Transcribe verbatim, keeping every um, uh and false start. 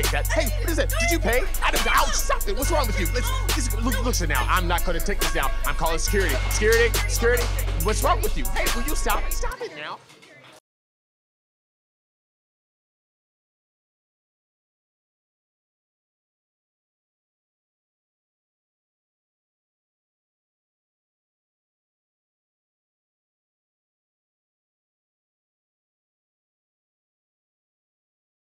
take that. Hey, what is that? Did you pay? I don't, ouch, stop it. What's wrong with you? Let's, let's look, listen now. I'm not gonna take this down. I'm calling security. Security, security. What's wrong with you? Hey, will you stop? Stop it now.